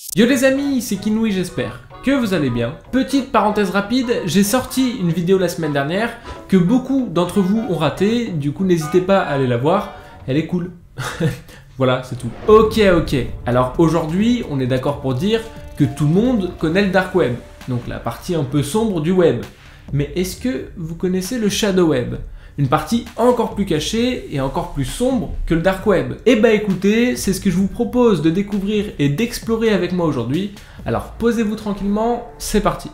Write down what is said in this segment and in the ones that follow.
Yo les amis, c'est Kinoui, j'espère que vous allez bien. Petite parenthèse rapide, j'ai sorti une vidéo la semaine dernière que beaucoup d'entre vous ont raté, du coup n'hésitez pas à aller la voir, elle est cool. Voilà, c'est tout. Ok, alors aujourd'hui on est d'accord pour dire que tout le monde connaît le dark web, donc la partie un peu sombre du web. Mais est-ce que vous connaissez le shadow web ? Une partie encore plus cachée et encore plus sombre que le dark web. Et bah écoutez, c'est ce que je vous propose de découvrir et d'explorer avec moi aujourd'hui. Alors posez-vous tranquillement, c'est parti.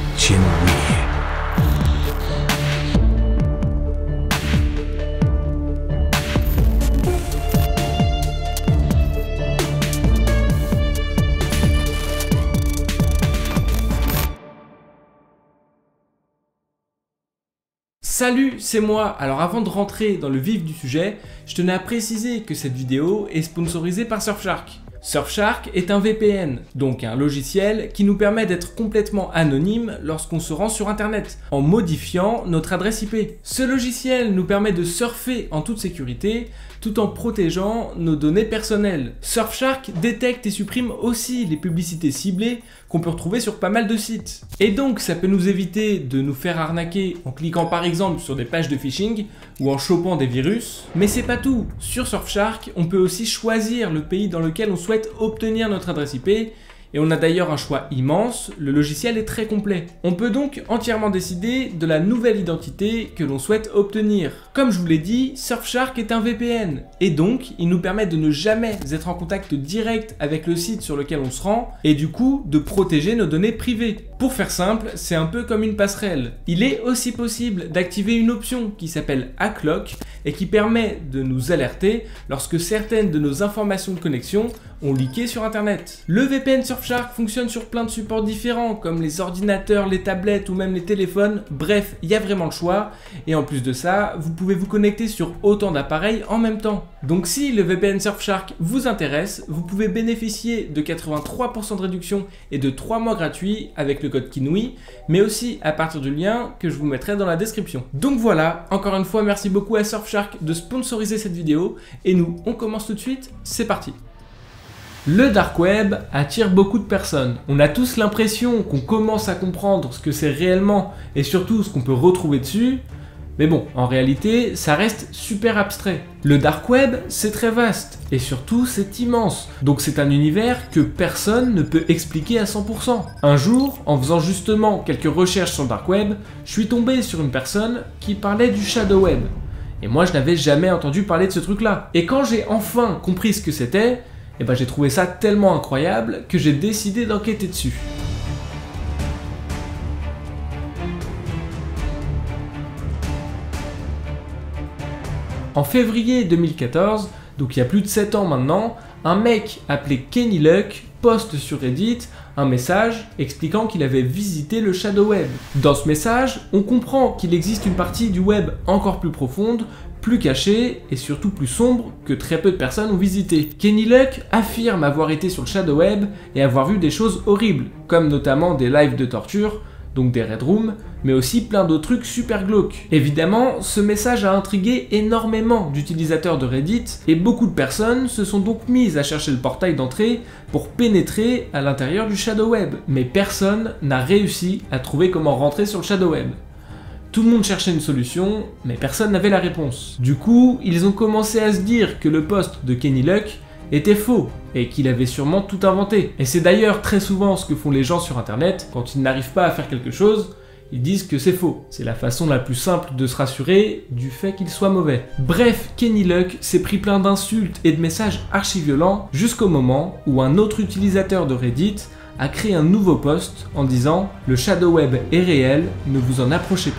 Salut, c'est moi. Alors avant de rentrer dans le vif du sujet, je tenais à préciser que cette vidéo est sponsorisée par Surfshark. Surfshark est un VPN, donc un logiciel qui nous permet d'être complètement anonyme lorsqu'on se rend sur internet, en modifiant notre adresse IP. Ce logiciel nous permet de surfer en toute sécurité, tout en protégeant nos données personnelles. Surfshark détecte et supprime aussi les publicités ciblées qu'on peut retrouver sur pas mal de sites. Et donc ça peut nous éviter de nous faire arnaquer en cliquant par exemple sur des pages de phishing ou en chopant des virus. Mais c'est pas tout, sur Surfshark on peut aussi choisir le pays dans lequel on souhaite obtenir notre adresse IP. Et on a d'ailleurs un choix immense, le logiciel est très complet. On peut donc entièrement décider de la nouvelle identité que l'on souhaite obtenir. Comme je vous l'ai dit, Surfshark est un VPN, et donc il nous permet de ne jamais être en contact direct avec le site sur lequel on se rend, et du coup de protéger nos données privées. Pour faire simple, c'est un peu comme une passerelle. Il est aussi possible d'activer une option qui s'appelle HackLock, et qui permet de nous alerter lorsque certaines de nos informations de connexion ont leaké sur internet. Le VPN Surfshark fonctionne sur plein de supports différents comme les ordinateurs, les tablettes ou même les téléphones, bref, il y a vraiment le choix et en plus de ça, vous pouvez vous connecter sur autant d'appareils en même temps. Donc si le VPN Surfshark vous intéresse, vous pouvez bénéficier de 83% de réduction et de 3 mois gratuits avec le code Kinoui, mais aussi à partir du lien que je vous mettrai dans la description. Donc voilà, encore une fois merci beaucoup à Surfshark de sponsoriser cette vidéo et nous on commence tout de suite, c'est parti. Le dark web attire beaucoup de personnes. On a tous l'impression qu'on commence à comprendre ce que c'est réellement et surtout ce qu'on peut retrouver dessus. Mais bon, en réalité, ça reste super abstrait. Le dark web, c'est très vaste et surtout c'est immense. Donc c'est un univers que personne ne peut expliquer à 100%. Un jour, en faisant justement quelques recherches sur le dark web, je suis tombé sur une personne qui parlait du shadow web. Et moi, je n'avais jamais entendu parler de ce truc-là. Et quand j'ai enfin compris ce que c'était, et ben j'ai trouvé ça tellement incroyable que j'ai décidé d'enquêter dessus. En février 2014, donc il y a plus de 7 ans maintenant, un mec appelé Kenny Luck poste sur Reddit un message expliquant qu'il avait visité le shadow web. Dans ce message, on comprend qu'il existe une partie du web encore plus profonde, plus cachée et surtout plus sombre que très peu de personnes ont visité. Kenny Luck affirme avoir été sur le shadow web et avoir vu des choses horribles, comme notamment des lives de torture, donc des red rooms, mais aussi plein d'autres trucs super glauques. Évidemment, ce message a intrigué énormément d'utilisateurs de Reddit et beaucoup de personnes se sont donc mises à chercher le portail d'entrée pour pénétrer à l'intérieur du shadow web. Mais personne n'a réussi à trouver comment rentrer sur le shadow web. Tout le monde cherchait une solution, mais personne n'avait la réponse. Du coup, ils ont commencé à se dire que le post de Kenny Luck était faux et qu'il avait sûrement tout inventé. Et c'est d'ailleurs très souvent ce que font les gens sur internet quand ils n'arrivent pas à faire quelque chose, ils disent que c'est faux. C'est la façon la plus simple de se rassurer du fait qu'il soit mauvais. Bref, Kenny Luck s'est pris plein d'insultes et de messages archi-violents jusqu'au moment où un autre utilisateur de Reddit a créé un nouveau post en disant « Le shadow web est réel, ne vous en approchez pas ».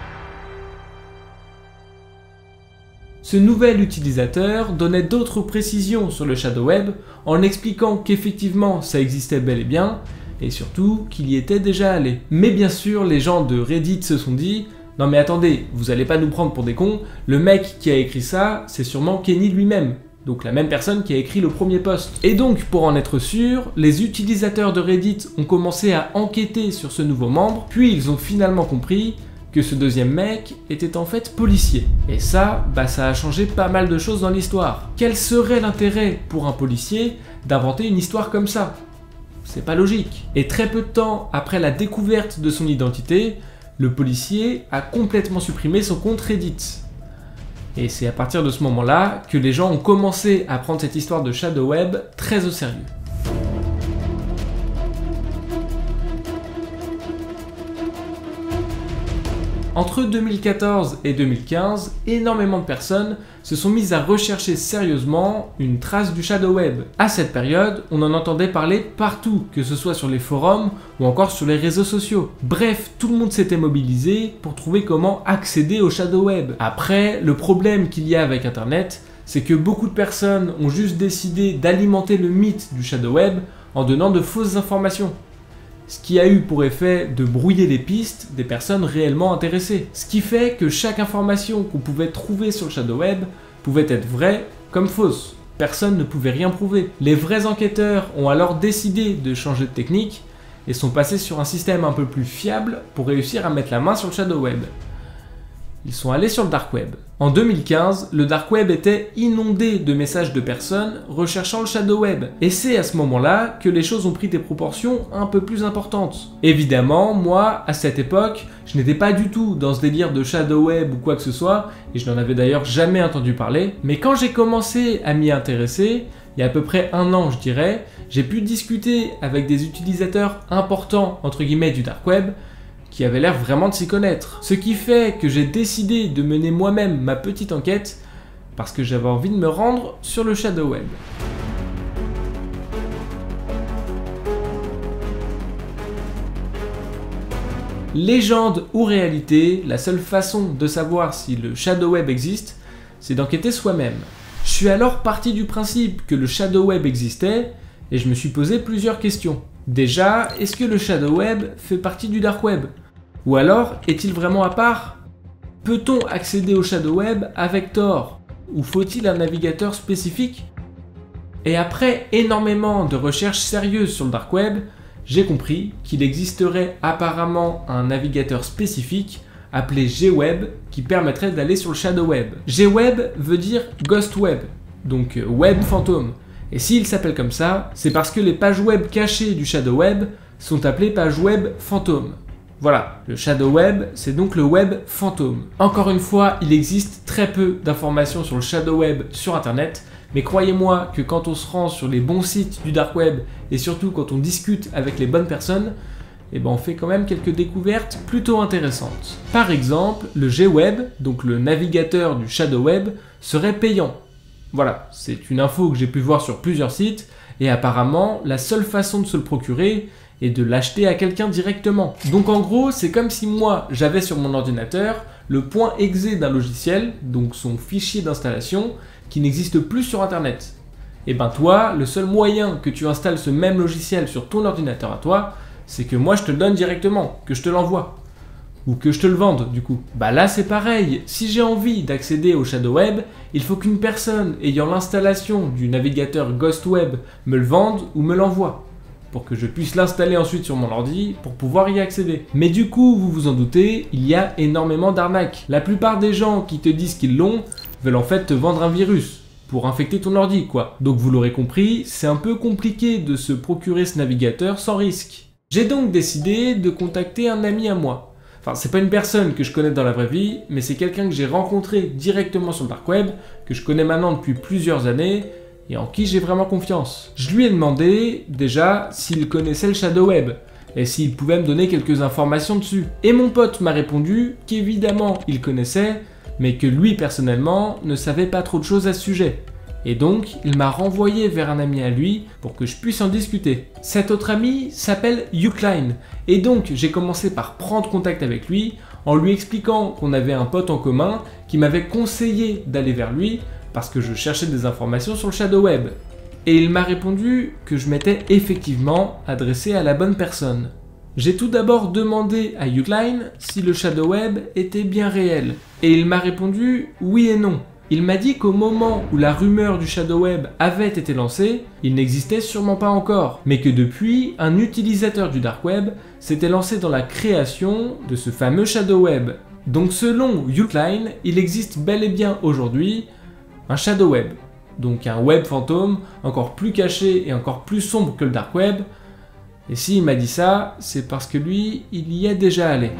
Ce nouvel utilisateur donnait d'autres précisions sur le shadow web en expliquant qu'effectivement ça existait bel et bien et surtout qu'il y était déjà allé. Mais bien sûr les gens de Reddit se sont dit « Non mais attendez, vous allez pas nous prendre pour des cons, le mec qui a écrit ça c'est sûrement Kenny lui-même ». Donc la même personne qui a écrit le premier post. Et donc pour en être sûr, les utilisateurs de Reddit ont commencé à enquêter sur ce nouveau membre, puis ils ont finalement compris que ce deuxième mec était en fait policier. Et ça, ça a changé pas mal de choses dans l'histoire. Quel serait l'intérêt pour un policier d'inventer une histoire comme ça? C'est pas logique. Et très peu de temps après la découverte de son identité, le policier a complètement supprimé son compte Reddit. Et c'est à partir de ce moment-là que les gens ont commencé à prendre cette histoire de Shadow Web très au sérieux. Entre 2014 et 2015, énormément de personnes se sont mises à rechercher sérieusement une trace du Shadow Web. À cette période, on en entendait parler partout, que ce soit sur les forums ou encore sur les réseaux sociaux. Bref, tout le monde s'était mobilisé pour trouver comment accéder au Shadow Web. Après, le problème qu'il y a avec Internet, c'est que beaucoup de personnes ont juste décidé d'alimenter le mythe du Shadow Web en donnant de fausses informations. Ce qui a eu pour effet de brouiller les pistes des personnes réellement intéressées. Ce qui fait que chaque information qu'on pouvait trouver sur le Shadow Web pouvait être vraie comme fausse. Personne ne pouvait rien prouver. Les vrais enquêteurs ont alors décidé de changer de technique et sont passés sur un système un peu plus fiable pour réussir à mettre la main sur le Shadow Web. Ils sont allés sur le Dark Web. En 2015, le Dark Web était inondé de messages de personnes recherchant le Shadow Web. Et c'est à ce moment-là que les choses ont pris des proportions un peu plus importantes. Évidemment, moi, à cette époque, je n'étais pas du tout dans ce délire de Shadow Web ou quoi que ce soit, et je n'en avais d'ailleurs jamais entendu parler. Mais quand j'ai commencé à m'y intéresser, il y a à peu près un an je dirais, j'ai pu discuter avec des utilisateurs importants entre guillemets du Dark Web, qui avait l'air vraiment de s'y connaître. Ce qui fait que j'ai décidé de mener moi-même ma petite enquête parce que j'avais envie de me rendre sur le Shadow Web. Légende ou réalité, la seule façon de savoir si le Shadow Web existe, c'est d'enquêter soi-même. Je suis alors parti du principe que le Shadow Web existait et je me suis posé plusieurs questions. Déjà, est-ce que le Shadow Web fait partie du Dark Web? Ou alors, est-il vraiment à part? Peut-on accéder au Shadow Web avec Tor? Ou faut-il un navigateur spécifique? Et après énormément de recherches sérieuses sur le Dark Web, j'ai compris qu'il existerait apparemment un navigateur spécifique appelé Gweb qui permettrait d'aller sur le Shadow Web. Gweb veut dire Ghost Web, donc web fantôme. Et s'il s'appelle comme ça, c'est parce que les pages web cachées du Shadow Web sont appelées pages web fantômes. Voilà, le Shadow Web, c'est donc le web fantôme. Encore une fois, il existe très peu d'informations sur le Shadow Web sur Internet, mais croyez-moi que quand on se rend sur les bons sites du Dark Web, et surtout quand on discute avec les bonnes personnes, eh ben on fait quand même quelques découvertes plutôt intéressantes. Par exemple, le Gweb, donc le navigateur du Shadow Web, serait payant. Voilà, c'est une info que j'ai pu voir sur plusieurs sites, et apparemment, la seule façon de se le procurer est de l'acheter à quelqu'un directement. Donc en gros, c'est comme si moi, j'avais sur mon ordinateur le .exe d'un logiciel, donc son fichier d'installation, qui n'existe plus sur Internet. Et ben toi, le seul moyen que tu installes ce même logiciel sur ton ordinateur à toi, c'est que moi je te le donne directement, que je te l'envoie. Ou que je te le vende du coup. Bah là c'est pareil, si j'ai envie d'accéder au Shadow Web, il faut qu'une personne ayant l'installation du navigateur Ghost Web me le vende ou me l'envoie, pour que je puisse l'installer ensuite sur mon ordi pour pouvoir y accéder. Mais du coup, vous vous en doutez, il y a énormément d'arnaques. La plupart des gens qui te disent qu'ils l'ont, veulent en fait te vendre un virus, pour infecter ton ordi quoi. Donc vous l'aurez compris, c'est un peu compliqué de se procurer ce navigateur sans risque. J'ai donc décidé de contacter un ami à moi. Enfin, c'est pas une personne que je connais dans la vraie vie, mais c'est quelqu'un que j'ai rencontré directement sur le Dark Web, que je connais maintenant depuis plusieurs années, et en qui j'ai vraiment confiance. Je lui ai demandé, déjà, s'il connaissait le Shadow Web, et s'il pouvait me donner quelques informations dessus. Et mon pote m'a répondu qu'évidemment il connaissait, mais que lui personnellement ne savait pas trop de choses à ce sujet. Et donc, il m'a renvoyé vers un ami à lui pour que je puisse en discuter. Cet autre ami s'appelle Ucline, et donc j'ai commencé par prendre contact avec lui en lui expliquant qu'on avait un pote en commun qui m'avait conseillé d'aller vers lui parce que je cherchais des informations sur le Shadow Web. Et il m'a répondu que je m'étais effectivement adressé à la bonne personne. J'ai tout d'abord demandé à Ucline si le Shadow Web était bien réel, et il m'a répondu oui et non. Il m'a dit qu'au moment où la rumeur du Shadow Web avait été lancée, il n'existait sûrement pas encore, mais que depuis, un utilisateur du Dark Web s'était lancé dans la création de ce fameux Shadow Web. Donc selon Ucline, il existe bel et bien aujourd'hui un Shadow Web, donc un web fantôme encore plus caché et encore plus sombre que le Dark Web, Et s'il m'a dit ça, c'est parce que lui, il y est déjà allé.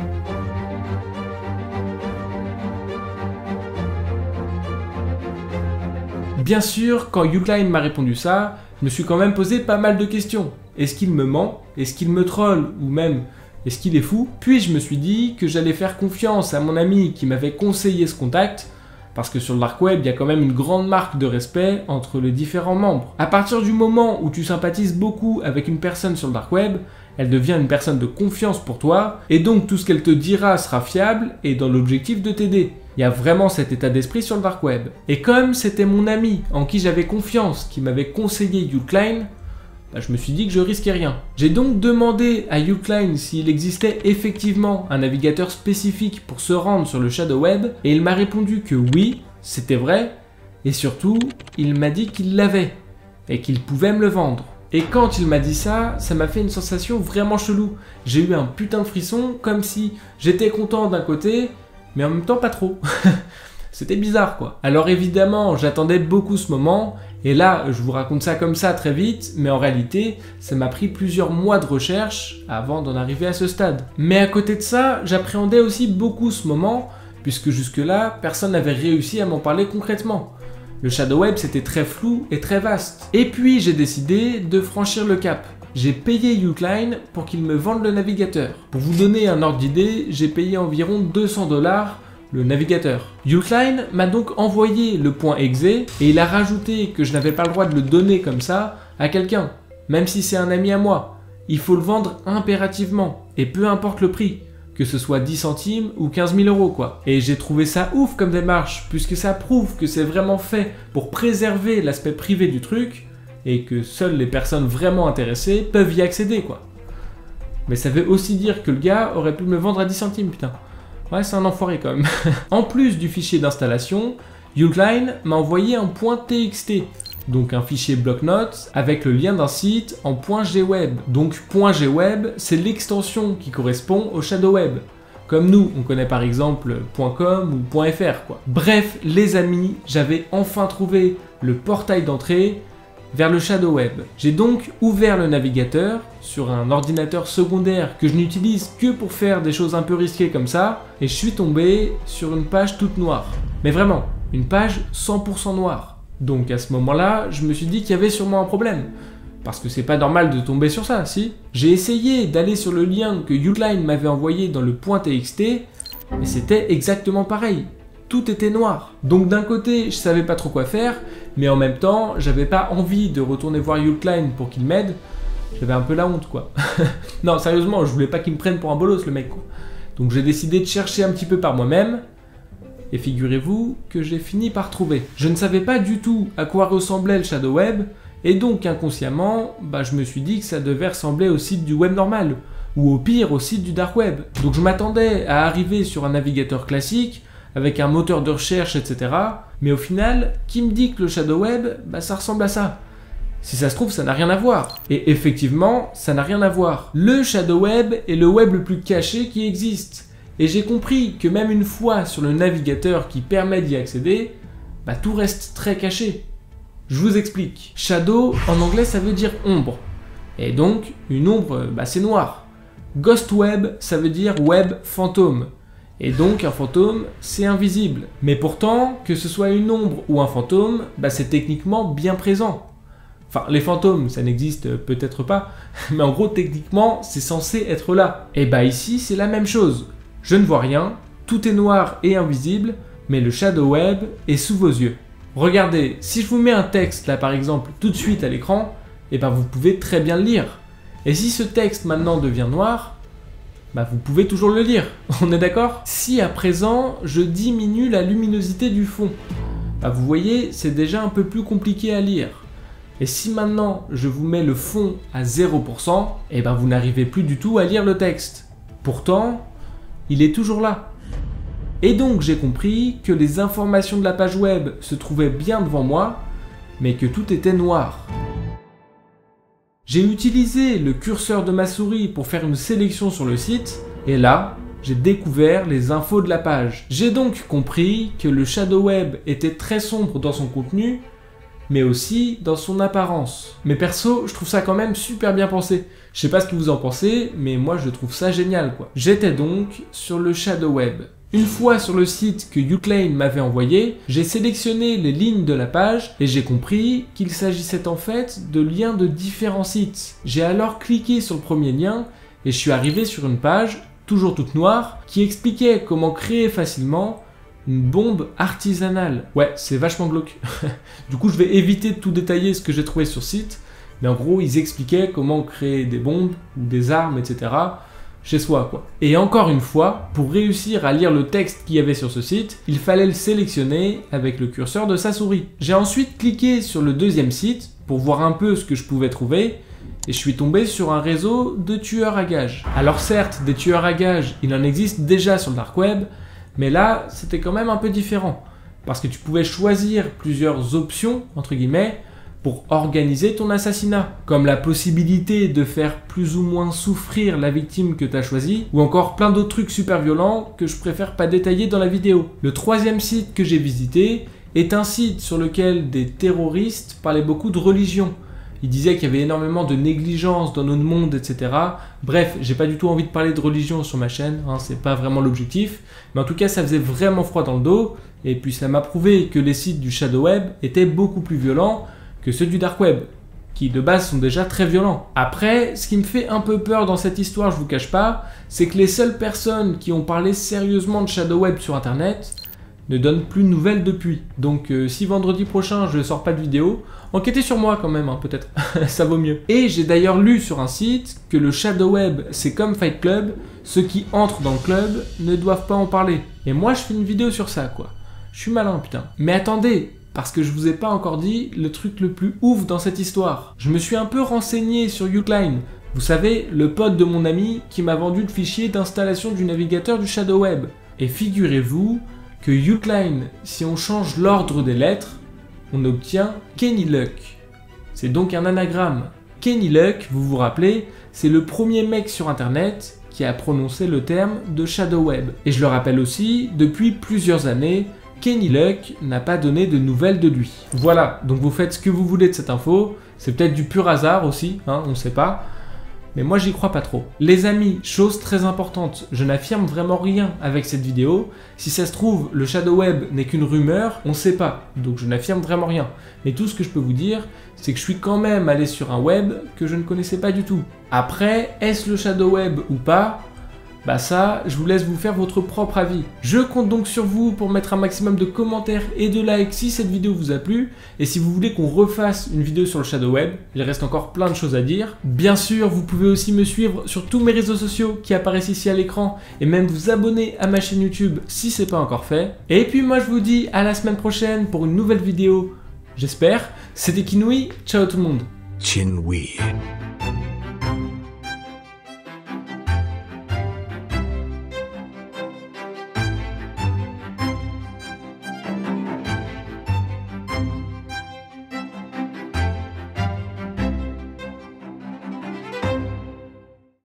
Bien sûr, quand Ucline m'a répondu ça, je me suis quand même posé pas mal de questions. Est-ce qu'il me ment? Est-ce qu'il me troll? Ou même, est-ce qu'il est fou? Puis je me suis dit que j'allais faire confiance à mon ami qui m'avait conseillé ce contact, parce que sur le dark web, il y a quand même une grande marque de respect entre les différents membres. À partir du moment où tu sympathises beaucoup avec une personne sur le dark web, elle devient une personne de confiance pour toi, et donc tout ce qu'elle te dira sera fiable et dans l'objectif de t'aider. Il y a vraiment cet état d'esprit sur le dark web. Et comme c'était mon ami en qui j'avais confiance qui m'avait conseillé Ucline, je me suis dit que je risquais rien. J'ai donc demandé à Ucline s'il existait effectivement un navigateur spécifique pour se rendre sur le shadow web, et il m'a répondu que oui, c'était vrai, et surtout, il m'a dit qu'il l'avait, et qu'il pouvait me le vendre. Et quand il m'a dit ça, ça m'a fait une sensation vraiment chelou. J'ai eu un putain de frisson, comme si j'étais content d'un côté, mais en même temps pas trop. C'était bizarre quoi. Alors évidemment, j'attendais beaucoup ce moment, et là, je vous raconte ça comme ça très vite, mais en réalité, ça m'a pris plusieurs mois de recherche avant d'en arriver à ce stade. Mais à côté de ça, j'appréhendais aussi beaucoup ce moment, puisque jusque-là, personne n'avait réussi à m'en parler concrètement. Le shadow web, c'était très flou et très vaste. Et puis, j'ai décidé de franchir le cap. J'ai payé Ucline pour qu'il me vende le navigateur. Pour vous donner un ordre d'idée, j'ai payé environ 200 $ le navigateur. Ucline m'a donc envoyé le point .exe et il a rajouté que je n'avais pas le droit de le donner comme ça à quelqu'un, même si c'est un ami à moi. Il faut le vendre impérativement, et peu importe le prix, que ce soit 10 centimes ou 15 000 € quoi. Et j'ai trouvé ça ouf comme démarche, puisque ça prouve que c'est vraiment fait pour préserver l'aspect privé du truc, et que seules les personnes vraiment intéressées peuvent y accéder quoi. Mais ça veut aussi dire que le gars aurait pu me vendre à 10 centimes putain. Ouais, c'est un enfoiré quand même. En plus du fichier d'installation, Ucline m'a envoyé un .txt, donc un fichier bloc-notes avec le lien d'un site en .gweb. Donc .gweb, c'est l'extension qui correspond au shadow web. Comme nous, on connaît par exemple .com ou .fr quoi. Bref, les amis, j'avais enfin trouvé le portail d'entrée vers le shadow web. J'ai donc ouvert le navigateur sur un ordinateur secondaire que je n'utilise que pour faire des choses un peu risquées comme ça, et je suis tombé sur une page toute noire. Mais vraiment, une page 100% noire. Donc à ce moment-là, je me suis dit qu'il y avait sûrement un problème. Parce que c'est pas normal de tomber sur ça, si? J'ai essayé d'aller sur le lien que Ucline m'avait envoyé dans le .txt, mais c'était exactement pareil. Tout était noir. Donc d'un côté, je savais pas trop quoi faire, mais en même temps, j'avais pas envie de retourner voir Ucline pour qu'il m'aide. J'avais un peu la honte quoi. Non, sérieusement, je voulais pas qu'il me prenne pour un bolos le mec quoi. Donc j'ai décidé de chercher un petit peu par moi-même, et figurez-vous que j'ai fini par trouver. Je ne savais pas du tout à quoi ressemblait le shadow web, et donc inconsciemment, je me suis dit que ça devait ressembler au site du web normal, ou au pire au site du dark web. Donc je m'attendais à arriver sur un navigateur classique, avec un moteur de recherche, etc. Mais au final, qui me dit que le shadow web, ça ressemble à ça? Si ça se trouve, ça n'a rien à voir. Et effectivement, ça n'a rien à voir. Le shadow web est le web le plus caché qui existe. Et j'ai compris que même une fois sur le navigateur qui permet d'y accéder, tout reste très caché. Je vous explique. Shadow, en anglais, ça veut dire ombre. Et donc, une ombre, c'est noir. Ghost web, ça veut dire web fantôme. Et donc un fantôme, c'est invisible. Mais pourtant, que ce soit une ombre ou un fantôme, c'est techniquement bien présent. Enfin, les fantômes, ça n'existe peut-être pas, mais en gros, techniquement, c'est censé être là. Et ici, c'est la même chose. Je ne vois rien, tout est noir et invisible, mais le shadow web est sous vos yeux. Regardez, si je vous mets un texte là par exemple tout de suite à l'écran, vous pouvez très bien le lire. Et si ce texte maintenant devient noir, vous pouvez toujours le lire, on est d'accord? Si à présent, je diminue la luminosité du fond, vous voyez, c'est déjà un peu plus compliqué à lire. Et si maintenant, je vous mets le fond à 0%, vous n'arrivez plus du tout à lire le texte. Pourtant, il est toujours là. Et donc, j'ai compris que les informations de la page web se trouvaient bien devant moi, mais que tout était noir. J'ai utilisé le curseur de ma souris pour faire une sélection sur le site, et là, j'ai découvert les infos de la page. J'ai donc compris que le shadow web était très sombre dans son contenu, mais aussi dans son apparence. Mais perso, je trouve ça quand même super bien pensé. Je sais pas ce que vous en pensez, mais moi je trouve ça génial quoi. J'étais donc sur le Shadow Web. Une fois sur le site que Uclane m'avait envoyé, j'ai sélectionné les lignes de la page et j'ai compris qu'il s'agissait en fait de liens de différents sites. J'ai alors cliqué sur le premier lien et je suis arrivé sur une page, toujours toute noire, qui expliquait comment créer facilement une bombe artisanale. Ouais, c'est vachement glauque. Du coup, je vais éviter de tout détailler ce que j'ai trouvé sur site, mais en gros, ils expliquaient comment créer des bombes ou des armes, etc. chez soi quoi. Et encore une fois, pour réussir à lire le texte qu'il y avait sur ce site, il fallait le sélectionner avec le curseur de sa souris. J'ai ensuite cliqué sur le deuxième site pour voir un peu ce que je pouvais trouver et je suis tombé sur un réseau de tueurs à gages. Alors certes, des tueurs à gages, il en existe déjà sur le dark web, mais là, c'était quand même un peu différent parce que tu pouvais choisir plusieurs options, entre guillemets, pour organiser ton assassinat, comme la possibilité de faire plus ou moins souffrir la victime que tu as choisie, ou encore plein d'autres trucs super violents que je préfère pas détailler dans la vidéo. Le troisième site que j'ai visité est un site sur lequel des terroristes parlaient beaucoup de religion. Ils disaient qu'il y avait énormément de négligence dans notre monde, etc. Bref, j'ai pas du tout envie de parler de religion sur ma chaîne, hein, c'est pas vraiment l'objectif, mais en tout cas ça faisait vraiment froid dans le dos, et puis ça m'a prouvé que les sites du Shadow Web étaient beaucoup plus violents que ceux du dark web, qui de base sont déjà très violents. Après, ce qui me fait un peu peur dans cette histoire, je vous cache pas, c'est que les seules personnes qui ont parlé sérieusement de Shadow Web sur internet ne donnent plus de nouvelles depuis. Donc si vendredi prochain je sors pas de vidéo, enquêtez sur moi quand même, hein, peut-être, ça vaut mieux. Et j'ai d'ailleurs lu sur un site que le Shadow Web c'est comme Fight Club, ceux qui entrent dans le club ne doivent pas en parler. Et moi je fais une vidéo sur ça quoi. Je suis malin putain. Mais attendez, parce que je vous ai pas encore dit le truc le plus ouf dans cette histoire. Je me suis un peu renseigné sur Uclane, vous savez, le pote de mon ami qui m'a vendu le fichier d'installation du navigateur du Shadow Web. Et figurez-vous que Uclane, si on change l'ordre des lettres, on obtient Kenny Luck. C'est donc un anagramme. Kenny Luck, vous vous rappelez, c'est le premier mec sur internet qui a prononcé le terme de Shadow Web. Et je le rappelle aussi, depuis plusieurs années, Kenny Luck n'a pas donné de nouvelles de lui. Voilà, donc vous faites ce que vous voulez de cette info, c'est peut-être du pur hasard aussi, hein, on sait pas, mais moi j'y crois pas trop. Les amis, chose très importante, je n'affirme vraiment rien avec cette vidéo, si ça se trouve, le Shadow Web n'est qu'une rumeur, on sait pas, donc je n'affirme vraiment rien. Mais tout ce que je peux vous dire, c'est que je suis quand même allé sur un web que je ne connaissais pas du tout. Après, est-ce le Shadow Web ou pas ? Bah ça, je vous laisse vous faire votre propre avis. Je compte donc sur vous pour mettre un maximum de commentaires et de likes si cette vidéo vous a plu. Et si vous voulez qu'on refasse une vidéo sur le Shadow Web, il reste encore plein de choses à dire. Bien sûr, vous pouvez aussi me suivre sur tous mes réseaux sociaux qui apparaissent ici à l'écran et même vous abonner à ma chaîne YouTube si c'est pas encore fait. Et puis moi je vous dis à la semaine prochaine pour une nouvelle vidéo, j'espère. C'était Kinui, ciao tout le monde. Chinwe.